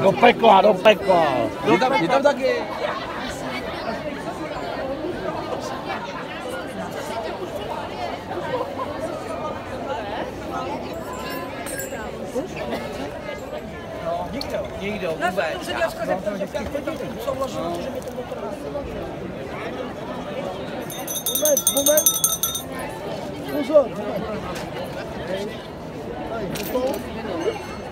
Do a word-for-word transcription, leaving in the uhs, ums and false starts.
Do pekla, do pekla. Je tam, je tam taky. Nikdo. Nikdo, vůbec. Moment, moment. Pozor. Tady,